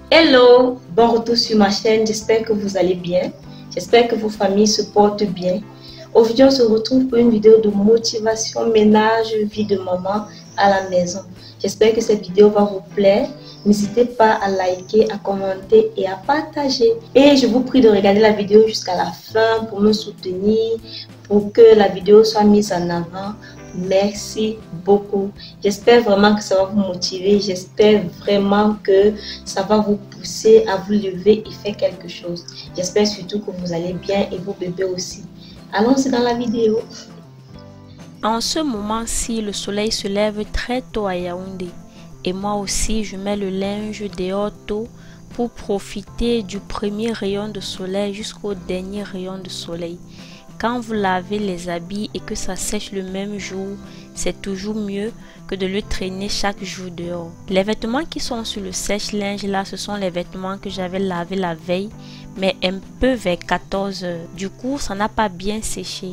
Hello, bon retour sur ma chaîne, j'espère que vous allez bien, j'espère que vos familles se portent bien. Aujourd'hui on se retrouve pour une vidéo de motivation, ménage, vie de maman à la maison. J'espère que cette vidéo va vous plaire, n'hésitez pas à liker, à commenter et à partager. Et je vous prie de regarder la vidéo jusqu'à la fin pour me soutenir, pour que la vidéo soit mise en avant. Merci beaucoup. J'espère vraiment que ça va vous motiver. J'espère vraiment que ça va vous pousser à vous lever et faire quelque chose. J'espère surtout que vous allez bien et vos bébés aussi. Allons-y dans la vidéo. En ce moment-ci, le soleil se lève très tôt à Yaoundé. Et moi aussi, je mets le linge dehors tôt pour profiter du premier rayon de soleil jusqu'au dernier rayon de soleil. Quand vous lavez les habits et que ça sèche le même jour, c'est toujours mieux que de le traîner chaque jour dehors. Les vêtements qui sont sur le sèche-linge là, ce sont les vêtements que j'avais lavés la veille, mais un peu vers 14 h. Du coup, ça n'a pas bien séché.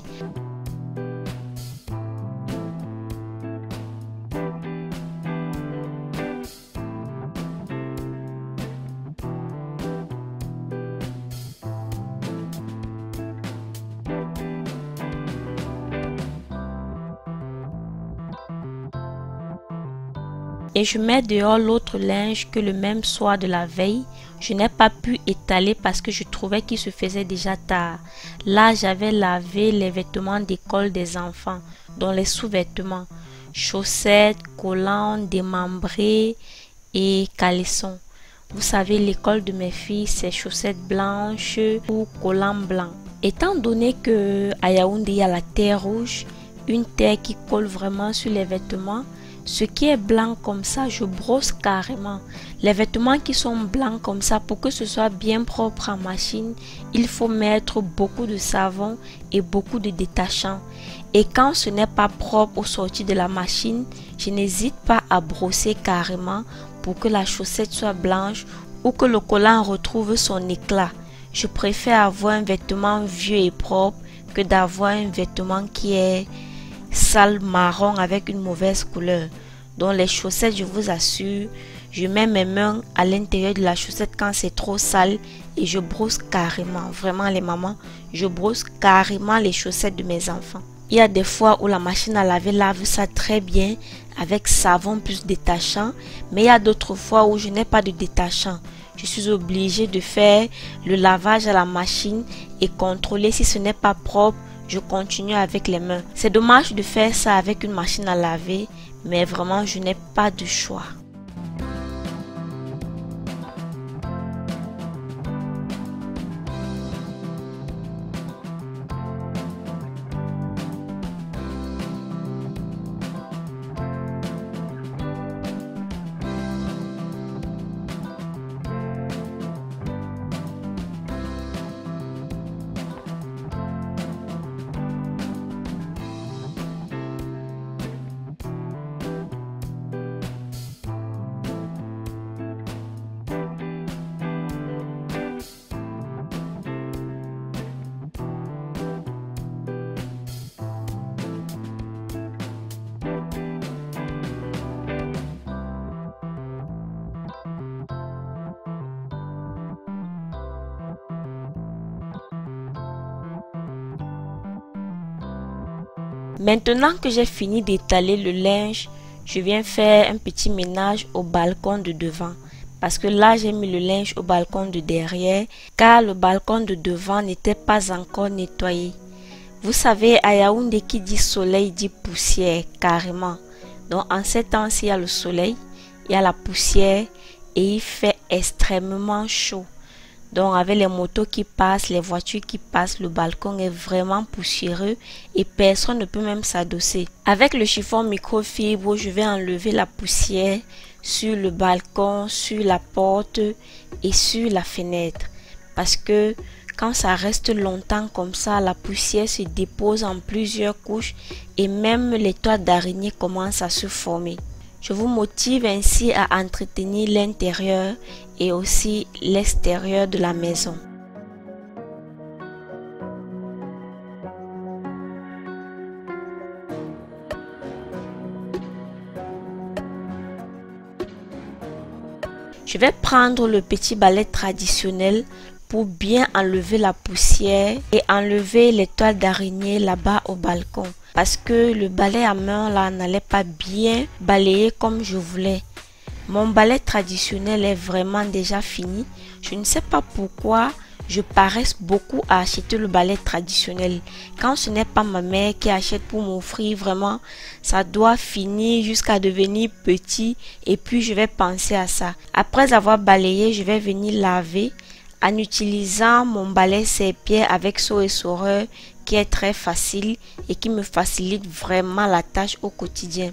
Et je mets dehors l'autre linge que le même soir de la veille, je n'ai pas pu étaler parce que je trouvais qu'il se faisait déjà tard. Là, j'avais lavé les vêtements d'école des enfants, dont les sous-vêtements, chaussettes, collants, démembrés et caleçons. Vous savez, l'école de mes filles, c'est chaussettes blanches ou collants blancs. Étant donné que à Yaoundé, il y a la terre rouge, une terre qui colle vraiment sur les vêtements, ce qui est blanc comme ça, je brosse carrément. Les vêtements qui sont blancs comme ça, pour que ce soit bien propre en machine, il faut mettre beaucoup de savon et beaucoup de détachant. Et quand ce n'est pas propre au sortir de la machine, je n'hésite pas à brosser carrément pour que la chaussette soit blanche ou que le collant retrouve son éclat. Je préfère avoir un vêtement vieux et propre que d'avoir un vêtement qui est sale marron avec une mauvaise couleur. Donc les chaussettes, je vous assure, je mets mes mains à l'intérieur de la chaussette quand c'est trop sale et je brosse carrément. Vraiment les mamans, je brosse carrément les chaussettes de mes enfants. Il y a des fois où la machine à laver lave ça très bien avec savon plus détachant, mais il y a d'autres fois où je n'ai pas de détachant. Je suis obligée de faire le lavage à la machine et contrôler si ce n'est pas propre. Je continue avec les mains. C'est dommage de faire ça avec une machine à laver, mais vraiment je n'ai pas de choix. Maintenant que j'ai fini d'étaler le linge, je viens faire un petit ménage au balcon de devant. Parce que là, j'ai mis le linge au balcon de derrière, car le balcon de devant n'était pas encore nettoyé. Vous savez, à Yaoundé, qui dit soleil dit poussière, carrément. Donc en ces temps-ci, il y a le soleil, il y a la poussière et il fait extrêmement chaud. Donc avec les motos qui passent, les voitures qui passent, le balcon est vraiment poussiéreux et personne ne peut même s'adosser. Avec le chiffon microfibre, je vais enlever la poussière sur le balcon, sur la porte et sur la fenêtre. Parce que quand ça reste longtemps comme ça, la poussière se dépose en plusieurs couches et même les toits d'araignée commencent à se former. Je vous motive ainsi à entretenir l'intérieur et aussi l'extérieur de la maison. Je vais prendre le petit balai traditionnel pour bien enlever la poussière et enlever les toiles d'araignée là-bas au balcon. Parce que le balai à main là n'allait pas bien balayer comme je voulais. Mon balai traditionnel est vraiment déjà fini. Je ne sais pas pourquoi je paresse beaucoup à acheter le balai traditionnel. Quand ce n'est pas ma mère qui achète pour m'offrir, vraiment, ça doit finir jusqu'à devenir petit et puis je vais penser à ça. Après avoir balayé, je vais venir laver en utilisant mon balai serpillère avec seau et essoreur qui est très facile et qui me facilite vraiment la tâche au quotidien.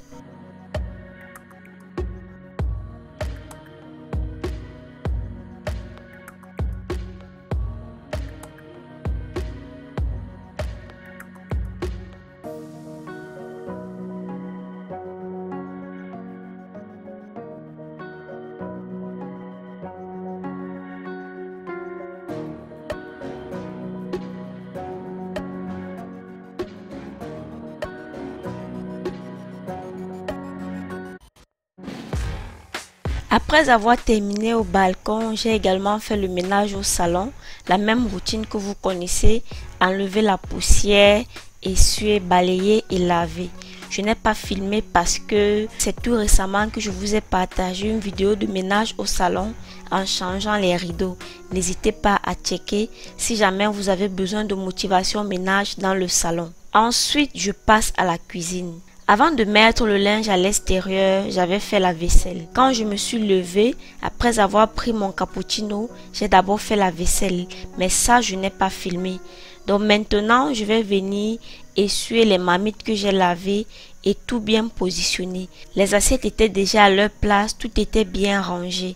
Après avoir terminé au balcon, j'ai également fait le ménage au salon. La même routine que vous connaissez, enlever la poussière, essuyer, balayer et laver. Je n'ai pas filmé parce que c'est tout récemment que je vous ai partagé une vidéo de ménage au salon en changeant les rideaux. N'hésitez pas à checker si jamais vous avez besoin de motivation ménage dans le salon. Ensuite, je passe à la cuisine. Avant de mettre le linge à l'extérieur, j'avais fait la vaisselle. Quand je me suis levée, après avoir pris mon cappuccino, j'ai d'abord fait la vaisselle. Mais ça, je n'ai pas filmé. Donc maintenant, je vais venir essuyer les marmites que j'ai lavées et tout bien positionné. Les assiettes étaient déjà à leur place, tout était bien rangé.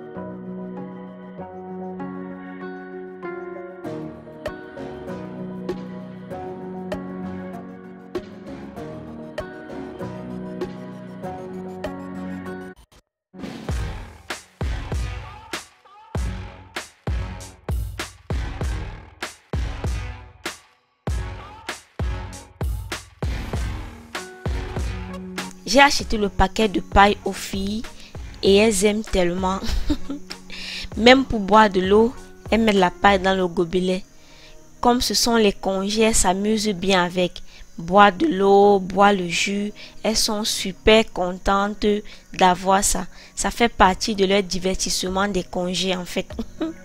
J'ai acheté le paquet de paille aux filles et elles aiment tellement. Même pour boire de l'eau, elles mettent la paille dans le gobelet. Comme ce sont les congés, elles s'amusent bien avec. Boire de l'eau, boire le jus, elles sont super contentes d'avoir ça. Ça fait partie de leur divertissement des congés en fait.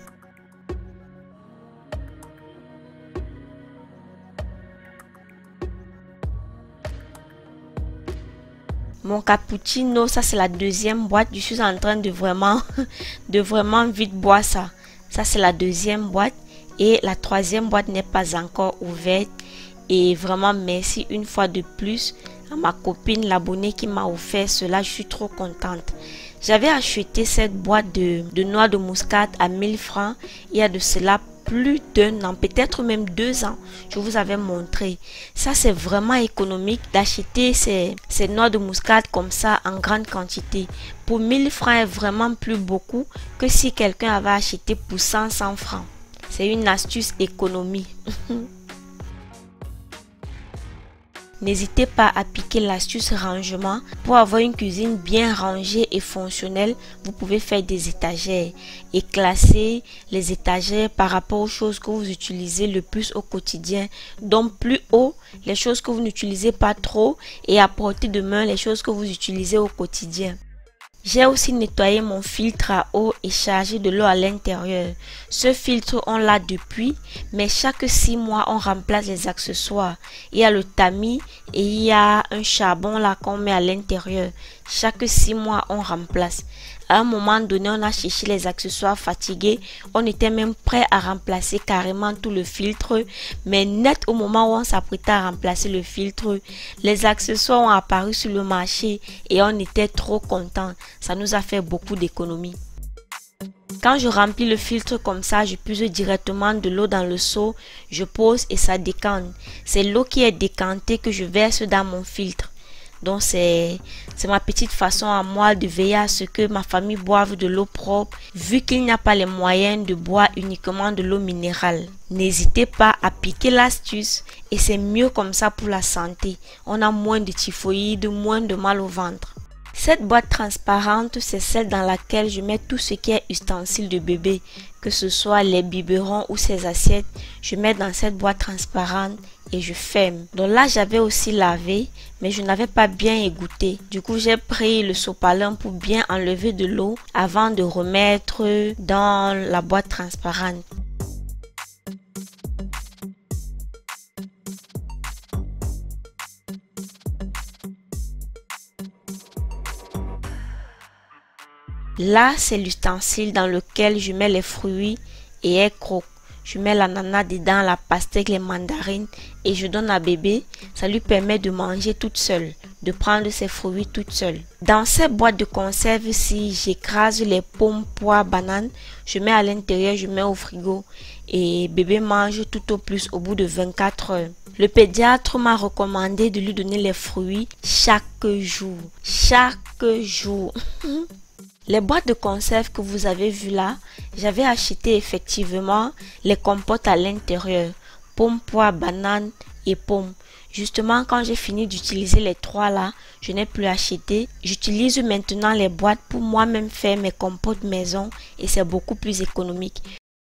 Mon cappuccino, ça c'est la deuxième boîte. Je suis en train de vraiment vite boire ça. Ça c'est la deuxième boîte et la troisième boîte n'est pas encore ouverte. Et vraiment merci une fois de plus à ma copine, l'abonnée qui m'a offert cela. Je suis trop contente. J'avais acheté cette boîte de noix de muscade à 1000 francs. Il y a de cela plus d'un an, peut-être même 2 ans. Je vous avais montré. Ça, c'est vraiment économique d'acheter ces noix de muscade comme ça en grande quantité. Pour 1000 francs est vraiment plus beaucoup que si quelqu'un avait acheté pour 100 francs. C'est une astuce économie. N'hésitez pas à piquer l'astuce rangement. Pour avoir une cuisine bien rangée et fonctionnelle, vous pouvez faire des étagères et classer les étagères par rapport aux choses que vous utilisez le plus au quotidien. Donc plus haut, les choses que vous n'utilisez pas trop et à portée de main, les choses que vous utilisez au quotidien. J'ai aussi nettoyé mon filtre à eau et chargé de l'eau à l'intérieur. Ce filtre, on l'a depuis, mais chaque 6 mois, on remplace les accessoires. Il y a le tamis et il y a un charbon là qu'on met à l'intérieur. Chaque 6 mois, on remplace. À un moment donné, on a cherché les accessoires fatigués. On était même prêt à remplacer carrément tout le filtre. Mais net au moment où on s'apprêtait à remplacer le filtre, les accessoires ont apparu sur le marché et on était trop contents. Ça nous a fait beaucoup d'économies. Quand je remplis le filtre comme ça, je puise directement de l'eau dans le seau, je pose et ça décante. C'est l'eau qui est décantée que je verse dans mon filtre. Donc c'est ma petite façon à moi de veiller à ce que ma famille boive de l'eau propre, vu qu'il n'y a pas les moyens de boire uniquement de l'eau minérale. N'hésitez pas à piquer l'astuce et c'est mieux comme ça pour la santé. On a moins de typhoïde, moins de mal au ventre. Cette boîte transparente, c'est celle dans laquelle je mets tout ce qui est ustensile de bébé, que ce soit les biberons ou ses assiettes. Je mets dans cette boîte transparente et je ferme. Donc là, j'avais aussi lavé, mais je n'avais pas bien égoutté. Du coup, j'ai pris le sopalin pour bien enlever de l'eau avant de remettre dans la boîte transparente. Là, c'est l'ustensile dans lequel je mets les fruits et elles croquent. Je mets l'ananas dedans, la pastèque, les mandarines et je donne à bébé. Ça lui permet de manger toute seule, de prendre ses fruits toute seule. Dans cette boîte de conserve-ci, j'écrase les pommes, pois, bananes. Je mets à l'intérieur, je mets au frigo et bébé mange tout au plus au bout de 24 heures. Le pédiatre m'a recommandé de lui donner les fruits chaque jour. Chaque jour. Les boîtes de conserve que vous avez vues là, j'avais acheté effectivement les compotes à l'intérieur. Pommes, pois, bananes et pommes. Justement, quand j'ai fini d'utiliser les trois là, je n'ai plus acheté. J'utilise maintenant les boîtes pour moi-même faire mes compotes maison et c'est beaucoup plus économique.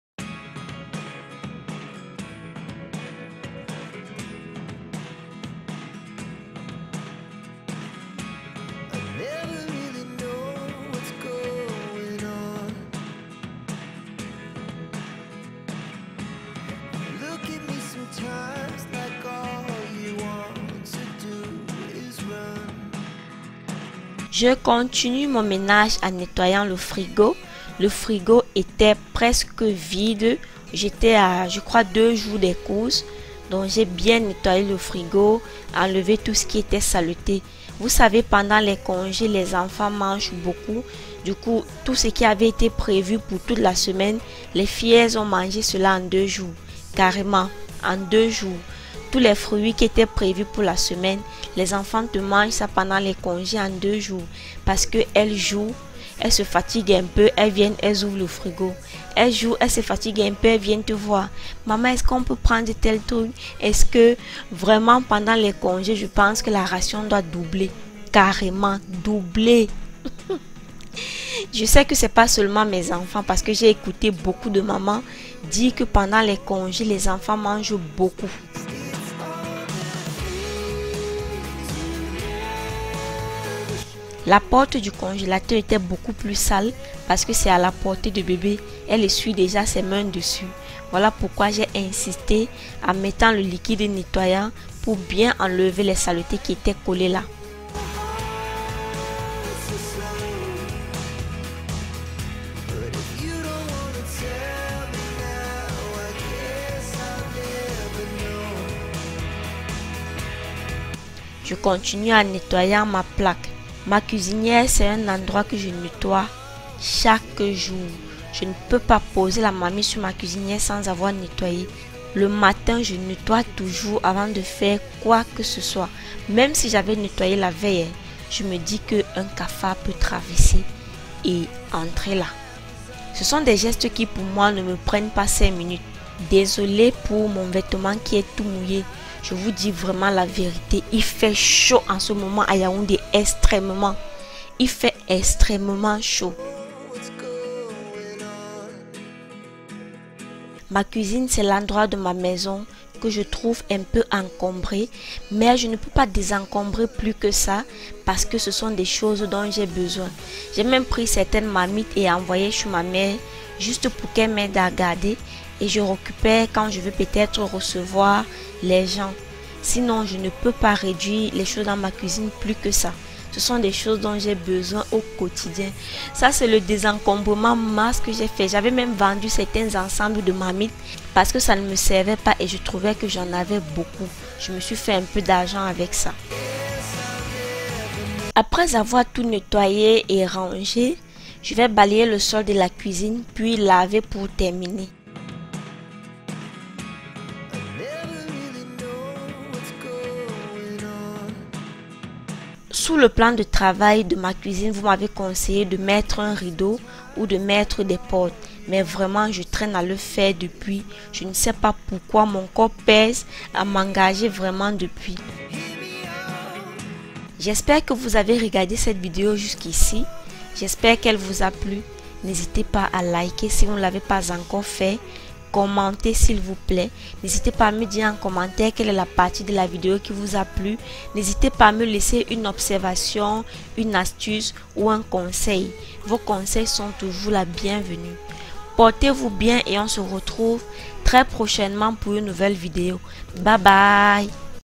Je continue mon ménage en nettoyant le frigo. Le frigo était presque vide. J'étais à, je crois, 2 jours des courses. Donc, j'ai bien nettoyé le frigo, enlevé tout ce qui était saleté. Vous savez, pendant les congés, les enfants mangent beaucoup. Du coup, tout ce qui avait été prévu pour toute la semaine, les filles, elles ont mangé cela en 2 jours. Carrément, en 2 jours. Tous les fruits qui étaient prévus pour la semaine, les enfants te mangent ça pendant les congés en 2 jours. Parce qu'elles jouent, elles se fatiguent un peu, elles viennent, elles ouvrent le frigo. Elles jouent, elles se fatiguent un peu, elles viennent te voir. Maman, est-ce qu'on peut prendre tel truc? Est-ce que vraiment pendant les congés, je pense que la ration doit doubler? Carrément, doubler. Je sais que c'est pas seulement mes enfants parce que j'ai écouté beaucoup de mamans dire que pendant les congés, les enfants mangent beaucoup. La porte du congélateur était beaucoup plus sale parce que c'est à la portée de bébé. Elle essuie déjà ses mains dessus. Voilà pourquoi j'ai insisté en mettant le liquide nettoyant pour bien enlever les saletés qui étaient collées là. Je continue en nettoyant ma plaque. Ma cuisinière, c'est un endroit que je nettoie chaque jour. Je ne peux pas poser la mamie sur ma cuisinière sans avoir nettoyé. Le matin, je nettoie toujours avant de faire quoi que ce soit. Même si j'avais nettoyé la veille, je me dis qu'un cafard peut traverser et entrer là. Ce sont des gestes qui pour moi ne me prennent pas 5 minutes. Désolée pour mon vêtement qui est tout mouillé. Je vous dis vraiment la vérité, il fait chaud en ce moment à Yaoundé, extrêmement. Il fait extrêmement chaud. Ma cuisine, c'est l'endroit de ma maison que je trouve un peu encombré, mais je ne peux pas désencombrer plus que ça parce que ce sont des choses dont j'ai besoin. J'ai même pris certaines marmites et envoyé chez ma mère juste pour qu'elle m'aide à garder et je récupère quand je veux peut-être recevoir les gens. Sinon, je ne peux pas réduire les choses dans ma cuisine plus que ça. Ce sont des choses dont j'ai besoin au quotidien. Ça, c'est le désencombrement masse que j'ai fait. J'avais même vendu certains ensembles de marmites parce que ça ne me servait pas et je trouvais que j'en avais beaucoup. Je me suis fait un peu d'argent avec ça. Après avoir tout nettoyé et rangé, je vais balayer le sol de la cuisine puis laver pour terminer. Sous le plan de travail de ma cuisine, vous m'avez conseillé de mettre un rideau ou de mettre des portes. Mais vraiment, je traîne à le faire depuis. Je ne sais pas pourquoi mon corps pèse à m'engager vraiment depuis. J'espère que vous avez regardé cette vidéo jusqu'ici. J'espère qu'elle vous a plu. N'hésitez pas à liker si vous ne l'avez pas encore fait. Commentez s'il vous plaît. N'hésitez pas à me dire en commentaire quelle est la partie de la vidéo qui vous a plu. N'hésitez pas à me laisser une observation, une astuce ou un conseil. Vos conseils sont toujours la bienvenue. Portez-vous bien et on se retrouve très prochainement pour une nouvelle vidéo. Bye bye.